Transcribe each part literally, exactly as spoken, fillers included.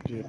ये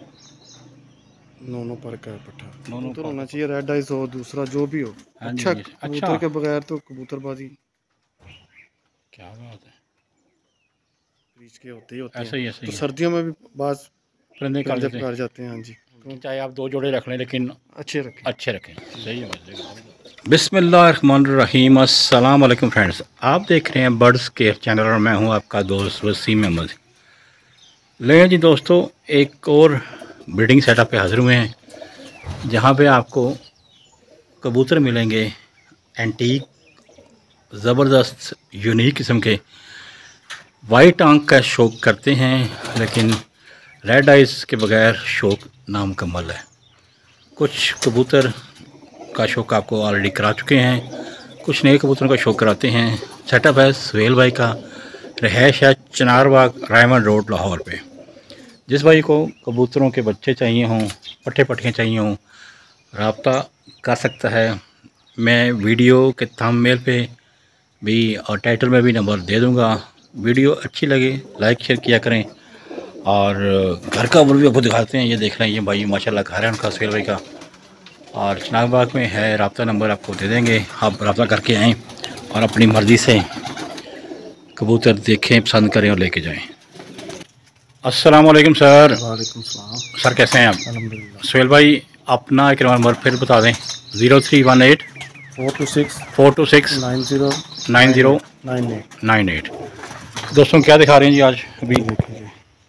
नोनो पर का पट्टा कबूतर होना चाहिए, रेड आइज हो, दूसरा जो भी हो। अच्छा कबूतर के बगैर तो कबूतरबाजी क्या बात है, क्रीच के होते ही होते ऐसा ही, हैं। ऐसा तो ही सर्दियों में भी बाज परिंदे परिंदे कर पकड़ जाते हैं। हाँ जी, चाहे आप दो जोड़े रख लें लेकिन अच्छे रखें, अच्छे रखें। सही है। बिस्मिल्लाहिर्रहमानिर्रहीम, अस्सलाम वालेकुम फ्रेंड्स, आप देख रहे हैं बर्ड्सकेयर चैनल और मैं हूं आपका दोस्त वसीम अहमद। ले जी दोस्तों, एक और ब्रीडिंग सेटअप पे हाज़िर हुए हैं जहां पे आपको कबूतर मिलेंगे एंटीक, ज़बरदस्त, यूनिक किस्म के। वाइट आंख का शौक़ करते हैं लेकिन रेड आइज़ के बगैर शौक़ नामुकम्मल है। कुछ कबूतर का शौक़ आपको ऑलरेडी करा चुके हैं, कुछ नए कबूतरों का शौक़ कराते हैं। सेटअप है सुहेल भाई का, रहायश है चनारबाग रायमंड रोड लाहौर पे। जिस भाई को कबूतरों के बच्चे चाहिए हों, पट्टे पट्टियाँ चाहिए हों, रब्ता कर सकता है। मैं वीडियो के थंबनेल पे भी और टाइटल में भी नंबर दे दूँगा। वीडियो अच्छी लगे लाइक शेयर किया करें। और घर का ओवरव्यू आपको दिखाते हैं। ये देख रहे हैं, ये भाई माशाल्लाह घर है उनका, सुहेल भाई का, और चनारबाग में है। रब्ता नंबर आपको दे देंगे, आप रब्ता करके आएँ और अपनी मर्ज़ी से कबूतर देखें, पसंद करें और लेके जाएं। अस्सलाम वालेकुम सर। वालेकुम सलाम सर, कैसे हैं आप? अल्हम्दुलिल्लाह। सुहेल भाई, अपना एक नंबर फिर बता दें। Zero three one eight four two six four two six nine zero nine zero nine eight nine eight. दोस्तों क्या दिखा रहे हैं जी आज? अभी देखिए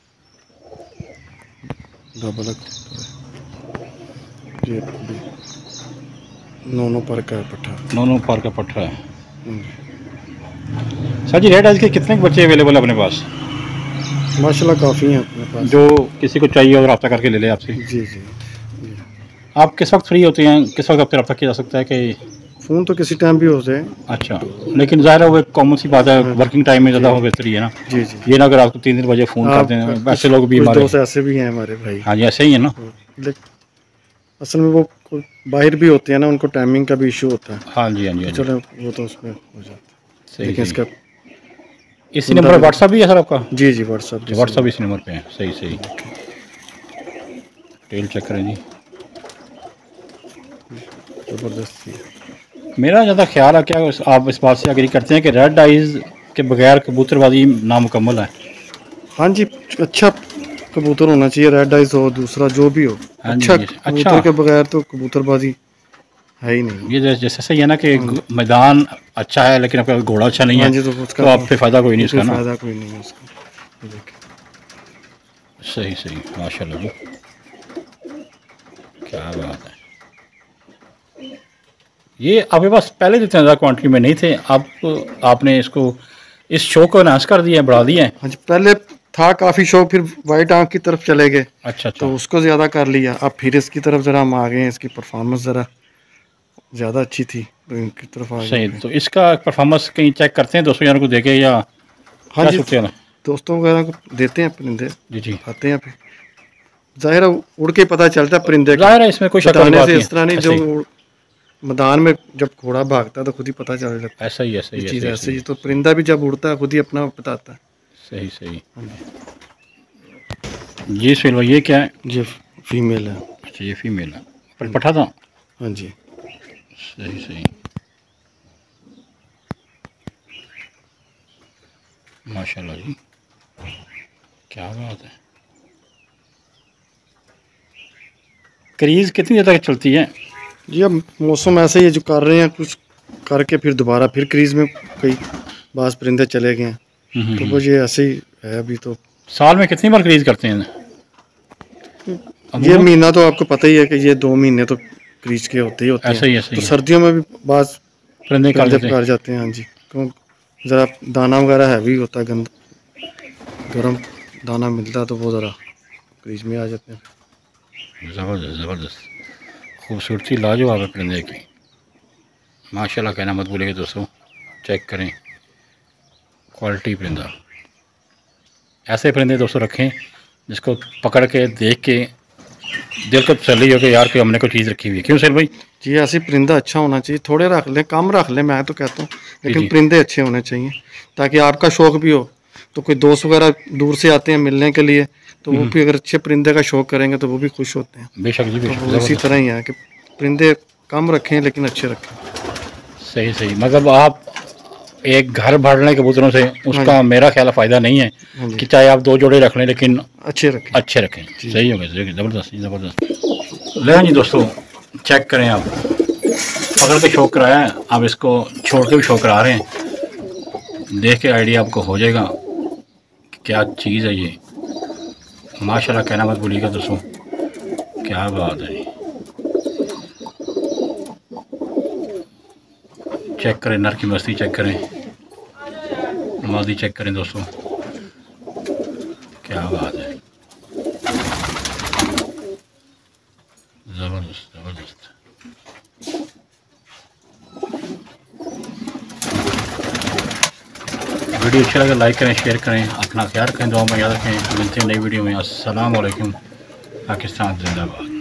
डबल ये नोनो पर का पट्टा दोनों पार का पट्टा है। सर जी, रेड आइज के कितने बच्चे अवेलेबल है अपने पास? माशाल्लाह काफ़ी हैं अपने पास। जो किसी को चाहिए और रब्ता करके ले ले आपसे। जी जी जी। आप किस वक्त फ्री होते हैं, किस वक्त आपसे रब्ता किया जा सकता है? कि फ़ोन तो किसी टाइम भी हो जाए। अच्छा, लेकिन ज़ाहिर है वो एक कॉमन सी बात है, वर्किंग टाइम में ज़्यादा हो बेहतरी है ना। जी जी। ये ना अगर आपको तीन दिन बजे फ़ोन कर दें, ऐसे लोग भी हमारे दोस्त ऐसे भी हैं हमारे भाई। हाँ जी, ऐसे ही है ना। लेकिन असल में वो बाहर भी होते हैं ना, उनको टाइमिंग का भी इशू होता है। हाँ जी, हाँ जी, हाँ जी। चलो वो तो उसमें हो जाता है। सही, लेकिन सही। इसका इसी नंबर व्हाट्सअप भी है सर आपका? जी जी, व्हाट्सअप व्हाट्सअप इसी नंबर पे है। सही सही। टेल चेक करें जी, ज़बरदस्त। मेरा ज़्यादा ख्याल है, क्या आप इस बात से एग्री करते हैं कि रेड आइज़ के बगैर कबूतरबाजी नामुकम्मल है? हाँ जी, अच्छा कबूतर होना चाहिए, रेड आइज हो, दूसरा जो भी हो। अच्छा कबूतर के बगैर तो कबूतरबाजी है ही नहीं। ये जैसे सही है ना कि मैदान अच्छा है लेकिन आपका घोड़ा अच्छा नहीं है, तो, तो आप पे फ़ायदा कोई नहीं उसका ना। फ़ायदा कोई नहीं है उसका। सही सही, माशाल्लाह जी, क्या बात है। ये आपके पास पहले जितने ज़्यादा क्वांटिटी में नहीं थे, अब आपने इसको इस शो को एनहांस कर दिया है, बढ़ा दिया है? हाँ जी, पहले था काफ़ी शौक, फिर वाइट आंख की तरफ चले गए। अच्छा अच्छा। तो उसको ज़्यादा कर लिया। अब फिर इसकी तरफ ज़रा हम आ गए हैं, इसकी परफॉर्मेंस ज़रा ज़्यादा अच्छी थी तो इनकी तरफ आ गए। सही, तो इसका परफॉर्मेंस कहीं चेक करते हैं दोस्तों यारों को देके, या हाँ जी, दोस्तों वगैरह को देते हैं परिंदे। जी जी, आते हैं। फिर ज़ाहिर है उड़ के पता चलता है परिंदे, ज़ाहिर है इसमें कोई शक वाली बात नहीं है। इस तरह नहीं जो मैदान में जब घोड़ा भागता है तो खुद ही पता चल जाता है। ऐसा ही, ऐसा ही, चीज़ ऐसे ही। तो परिंदा भी जब उड़ता है खुद ही अपना बताता है। सही सही जी। सुहेल भाई, ये क्या है? ये फीमेल है। अच्छा, ये फीमेल है, पर पठा था। हाँ जी, सही सही, माशाल्लाह जी, क्या बात है। क्रीज कितनी देर तक चलती है? ये मौसम ऐसे ही है, जो कर रहे हैं कुछ करके फिर दोबारा फिर क्रीज में कई बास परिंदे चले गए हैं। तो वो ये ऐसे ही है अभी। तो साल में कितनी बार क्रीज करते हैं? ये महीना तो आपको पता ही है कि ये दो महीने तो क्रीज के होते ही होते हैं। ऐसा ही, ऐसा ही। तो सर्दियों में भी बास परिंदे कर जाते हैं। हाँ जी, क्यों ज़रा दाना वगैरह हैवी होता है, गंद गर्म दाना मिलता है तो वो ज़रा क्रीज में आ जाते हैं। ज़बरदस्त ज़बरदस्त, खूबसूरती लाजवाब है परिंदे की, माशाल्लाह कहना मत भूलिएगा दोस्तों। चेक करें क्वालिटी परिंदा। ऐसे परिंदे दोस्तों रखें जिसको पकड़ के देख के दिल को तसल्ली हो कि यार कि हमने कोई चीज़ रखी हुई है। क्यों सर भाई? जी, ऐसे परिंदा अच्छा होना चाहिए। थोड़े रख लें, कम रख लें, मैं तो कहता हूँ, लेकिन परिंदे अच्छे होने चाहिए ताकि आपका शौक़ भी हो तो कोई दोस्त वगैरह दूर से आते हैं मिलने के लिए, तो वो भी अगर अच्छे परिंदे का शौक करेंगे तो वो भी खुश होते हैं। बेशक जी बेशक। तो इसी तरह ही है कि परिंदे कम रखें लेकिन अच्छे रखें। सही सही, मतलब आप एक घर भरने कबूतरों से उसका मेरा ख्याल फ़ायदा नहीं है कि चाहे आप दो जोड़े रख लें लेकिन अच्छे रखें अच्छे रखें। सही हो गया, ज़बरदस्त ज़बरदस्त। ले जी दोस्तों, चेक करें, आप पकड़ के शौक कराया है, आप इसको छोड़ के भी शौक करा रहे हैं। देख के आइडिया आपको हो जाएगा कि क्या चीज़ है ये। माशाल्लाह कहना मत भूलिएगा दोस्तों, क्या बात है। चेक करें, नर की मस्ती चेक करें, मादी चेक करें दोस्तों, क्या बात है, ज़बरदस्त ज़बरदस्त। वीडियो अच्छा लगे लाइक करें, शेयर करें, अपना ख्याल रखें, दुआ में याद रखें। मिलते हैं नई वीडियो में। अस्सलाम वालेकुम। पाकिस्तान जिंदाबाद।